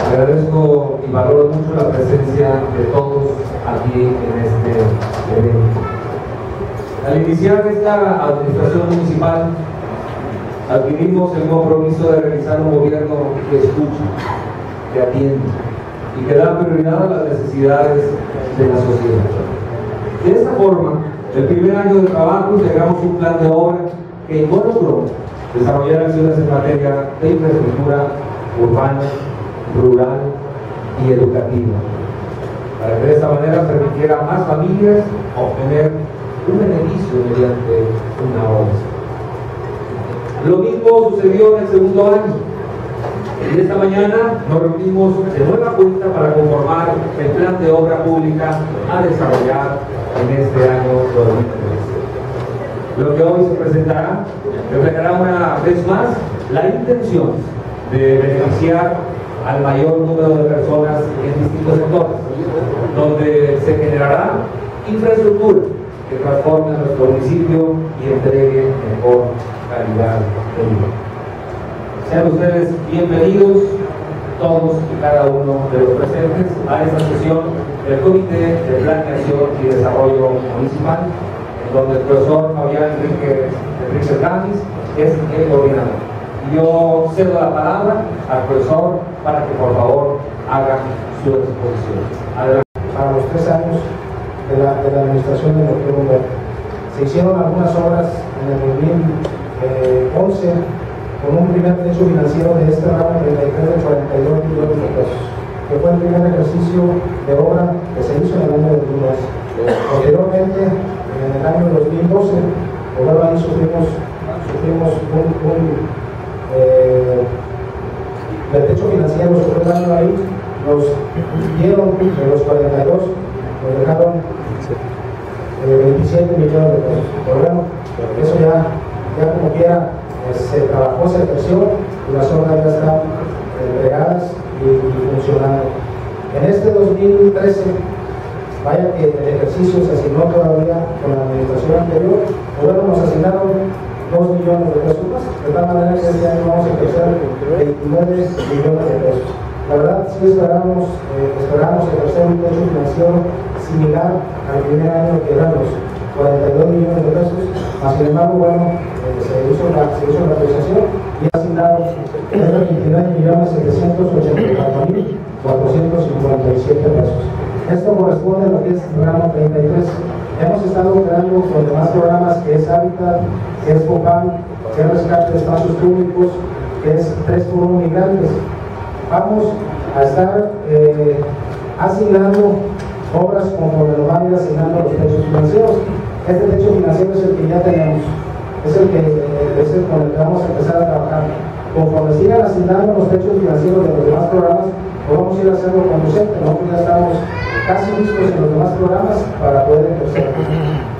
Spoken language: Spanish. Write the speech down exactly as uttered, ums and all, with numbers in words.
Agradezco y valoro mucho la presencia de todos aquí en este evento. Al iniciar esta administración municipal, adquirimos el compromiso de realizar un gobierno que escucha, que atiende y que da prioridad a las necesidades de la sociedad. De esta forma, el primer año de trabajo integramos un plan de obra que involucró desarrollar acciones en materia de infraestructura urbana, rural y educativa, para que de esta manera permitiera a más familias obtener un beneficio mediante una obra. Lo mismo sucedió en el segundo año. Y esta mañana nos reunimos de nueva cuenta para conformar el plan de obra pública a desarrollar en este año dos mil trece. Lo que hoy se presentará reflejará una vez más la intención de beneficiar al mayor número de personas en distintos sectores, donde se generará infraestructura que transforme nuestro municipio y entregue mejor calidad de vida. Sean ustedes bienvenidos, todos y cada uno de los presentes, a esta sesión del Comité de Planeación y Desarrollo Municipal, en donde el profesor Fabián Enrique, Enrique Hernández es el coordinador. Y yo cedo la palabra al profesor para que por favor haga su exposición. Adelante. Para los tres años de la, de la administración del doctor Humberto, se hicieron algunas obras en el dos mil once con un primer techo financiero de este ramo treinta y tres de cuarenta y dos millones de pesos, que fue el primer ejercicio de obra que se hizo en el año dos mil once. Posteriormente, en el año dos mil doce, por ahí sufrimos, sufrimos un, un eh, el techo financiero sobre el año ahí, nos dieron de los cuarenta y dos, nos dejaron eh, veintisiete millones de pesos. Pero bueno, eso ya, ya como quiera, eh, se trabajó, se ejerció y las obras ya están entregadas y, y funcionando. En este dos mil trece, vaya que el ejercicio se asignó todavía con la administración anterior, pero bueno, nos asignaron dos millones de pesos más, de tal manera que este año vamos a ejercer veintinueve millones de pesos. La verdad, sí esperamos, eh, esperamos ejercer un techo financiero similar al primer año, que eran los cuarenta y dos millones de pesos, mas sin embargo, bueno, eh, se, hizo la, se hizo la autorización y ha asignado veintinueve millones setecientos ochenta y cuatro mil cuatrocientos cincuenta y siete pesos. Esto corresponde a lo que es el ramo treinta y tres. Hemos estado operando con demás programas, que es Hábitat, que es COPAN, que es Rescate de Espacios Públicos, que es tres por uno Migrantes. Vamos a estar eh, asignando obras conforme nos van a ir asignando los techos financieros. Este techo financiero es el que ya tenemos, es el, que, eh, es el con el que vamos a empezar a trabajar. Conforme sigan asignando los techos financieros de los demás programas, pues vamos a ir haciendo conducente. Nosotros ya estamos casi listos en los demás programas para poder ejercer.